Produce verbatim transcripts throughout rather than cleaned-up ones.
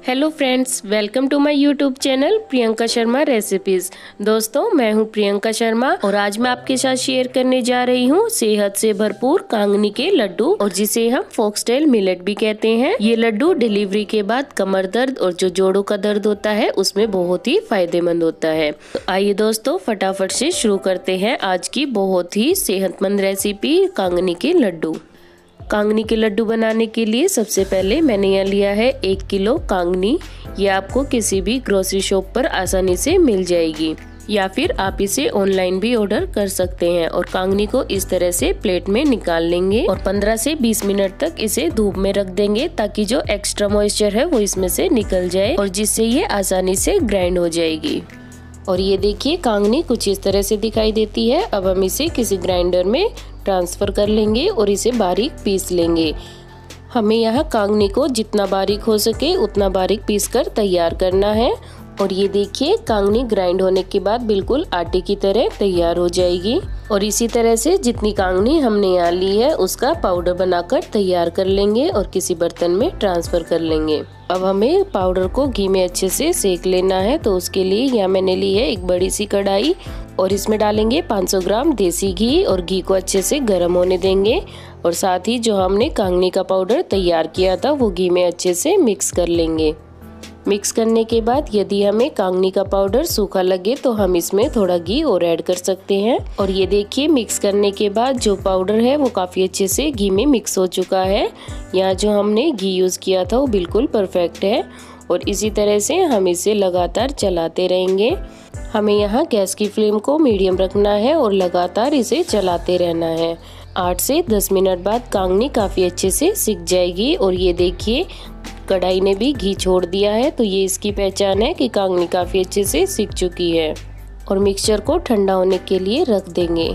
Hello friends, welcome to my YouTube channel Priyanka Sharma recipes. दोस्तों, मैं हूं प्रियंका शर्मा और आज मैं आपके साथ शेयर करने जा रही हूं सेहत से भरपूर कांगनी के लड्डू, और जिसे हम फॉक्सटेल मिलेट भी कहते हैं। ये लड्डू डिलीवरी के बाद कमर दर्द और जो जोड़ों का दर्द होता है उसमें बहुत ही फायदेमंद होता है। तो आइए दोस्तों, फटाफट से शुरू करते हैं आज की बहुत ही सेहतमंद रेसिपी कांगनी के लड्डू। कांगनी के लड्डू बनाने के लिए सबसे पहले मैंने यहाँ लिया है एक किलो कांगनी। ये आपको किसी भी ग्रोसरी शॉप पर आसानी से मिल जाएगी, या फिर आप इसे ऑनलाइन भी ऑर्डर कर सकते हैं। और कांगनी को इस तरह से प्लेट में निकाल लेंगे और पंद्रह से बीस मिनट तक इसे धूप में रख देंगे, ताकि जो एक्स्ट्रा मॉइस्चर है वो इसमें से निकल जाए और जिससे ये आसानी से ग्राइंड हो जाएगी। और ये देखिए, कांगनी कुछ इस तरह से दिखाई देती है। अब हम इसे किसी ग्राइंडर में ट्रांसफर कर लेंगे और इसे बारीक पीस लेंगे। हमें यहाँ कांगनी को जितना बारीक हो सके उतना बारीक पीस कर तैयार करना है। और ये देखिए, कांगनी ग्राइंड होने के बाद बिल्कुल आटे की तरह तैयार हो जाएगी। और इसी तरह से जितनी कांगनी हमने यहाँ ली है उसका पाउडर बनाकर तैयार कर लेंगे और किसी बर्तन में ट्रांसफर कर लेंगे। अब हमें पाउडर को घी में अच्छे से सेक लेना है। तो उसके लिए यहाँ मैंने ली है एक बड़ी सी कढ़ाई और इसमें डालेंगे पाँच सौ ग्राम देसी घी और घी को अच्छे से गर्म होने देंगे। और साथ ही जो हमने कांगनी का पाउडर तैयार किया था वो घी में अच्छे से मिक्स कर लेंगे। मिक्स करने के बाद यदि हमें कांगनी का पाउडर सूखा लगे तो हम इसमें थोड़ा घी और ऐड कर सकते हैं। और ये देखिए, मिक्स करने के बाद जो पाउडर है वो काफ़ी अच्छे से घी में मिक्स हो चुका है। यहाँ जो हमने घी यूज़ किया था वो बिल्कुल परफेक्ट है। और इसी तरह से हम इसे लगातार चलाते रहेंगे। हमें यहाँ गैस की फ्लेम को मीडियम रखना है और लगातार इसे चलाते रहना है। आठ से दस मिनट बाद कांगनी काफ़ी अच्छे से सिक जाएगी। और ये देखिए, कढ़ाई ने भी घी छोड़ दिया है, तो ये इसकी पहचान है कि कांगनी काफ़ी अच्छे से सिक चुकी है। और मिक्सचर को ठंडा होने के लिए रख देंगे।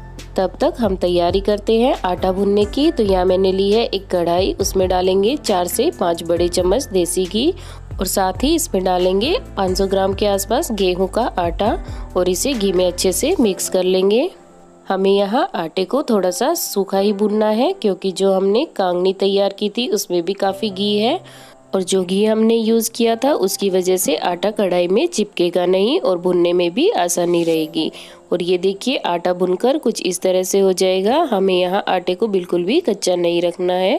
तब तक हम तैयारी करते हैं आटा भूनने की। तो यहाँ मैंने ली है एक कढ़ाई, उसमें डालेंगे चार से पाँच बड़े चम्मच देसी घी और साथ ही इसमें डालेंगे पाँच सौ ग्राम के आसपास गेहूं का आटा और इसे घी में अच्छे से मिक्स कर लेंगे। हमें यहाँ आटे को थोड़ा सा सूखा ही भूनना है, क्योंकि जो हमने कांगनी तैयार की थी उसमें भी काफ़ी घी है। और जो घी हमने यूज़ किया था उसकी वजह से आटा कढ़ाई में चिपकेगा नहीं और भुनने में भी आसानी रहेगी। और ये देखिए, आटा भुनकर कुछ इस तरह से हो जाएगा। हमें यहाँ आटे को बिल्कुल भी कच्चा नहीं रखना है।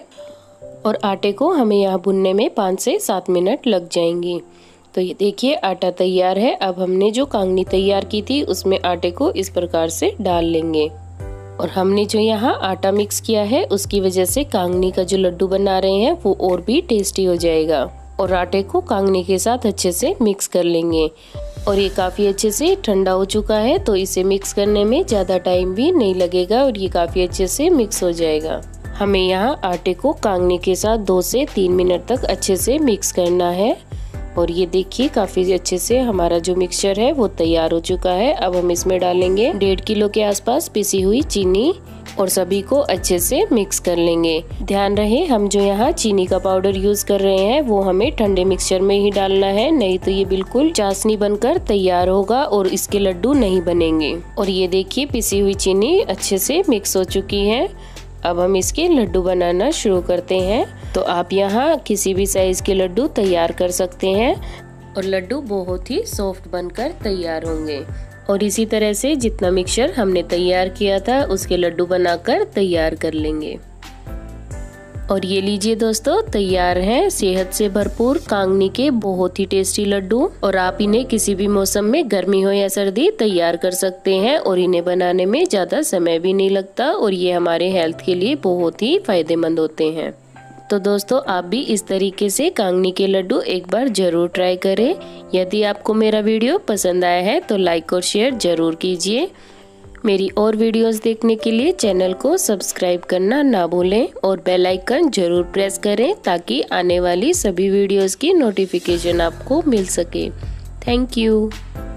और आटे को हमें यहाँ भुनने में पाँच से सात मिनट लग जाएंगी। तो ये देखिए, आटा तैयार है। अब हमने जो कांगनी तैयार की थी उसमें आटे को इस प्रकार से डाल लेंगे। और हमने जो यहाँ आटा मिक्स किया है उसकी वजह से कांगनी का जो लड्डू बना रहे हैं वो और भी टेस्टी हो जाएगा। और आटे को कांगनी के साथ अच्छे से मिक्स कर लेंगे। और ये काफ़ी अच्छे से ठंडा हो चुका है, तो इसे मिक्स करने में ज़्यादा टाइम भी नहीं लगेगा और ये काफ़ी अच्छे से मिक्स हो जाएगा। हमें यहाँ आटे को कांगनी के साथ दो से तीन मिनट तक अच्छे से मिक्स करना है। और ये देखिए, काफ़ी अच्छे से हमारा जो मिक्सचर है वो तैयार हो चुका है। अब हम इसमें डालेंगे डेढ़ किलो के आसपास पिसी हुई चीनी और सभी को अच्छे से मिक्स कर लेंगे। ध्यान रहे, हम जो यहाँ चीनी का पाउडर यूज कर रहे हैं वो हमें ठंडे मिक्सचर में ही डालना है, नहीं तो ये बिल्कुल चाशनी बनकर तैयार होगा और इसके लड्डू नहीं बनेंगे। और ये देखिए, पिसी हुई चीनी अच्छे से मिक्स हो चुकी है। अब हम इसके लड्डू बनाना शुरू करते हैं। तो आप यहाँ किसी भी साइज के लड्डू तैयार कर सकते हैं और लड्डू बहुत ही सॉफ्ट बनकर तैयार होंगे। और इसी तरह से जितना मिक्सचर हमने तैयार किया था उसके लड्डू बनाकर तैयार कर लेंगे। और ये लीजिए दोस्तों, तैयार हैं सेहत से भरपूर कांगनी के बहुत ही टेस्टी लड्डू। और आप इन्हें किसी भी मौसम में, गर्मी हो या सर्दी, तैयार कर सकते हैं। और इन्हें बनाने में ज़्यादा समय भी नहीं लगता और ये हमारे हेल्थ के लिए बहुत ही फायदेमंद होते हैं। तो दोस्तों, आप भी इस तरीके से कांगनी के लड्डू एक बार जरूर ट्राई करें। यदि आपको मेरा वीडियो पसंद आया है तो लाइक और शेयर जरूर कीजिए। मेरी और वीडियोस देखने के लिए चैनल को सब्सक्राइब करना ना भूलें और बेल आइकन जरूर प्रेस करें, ताकि आने वाली सभी वीडियोस की नोटिफिकेशन आपको मिल सके। Thank you.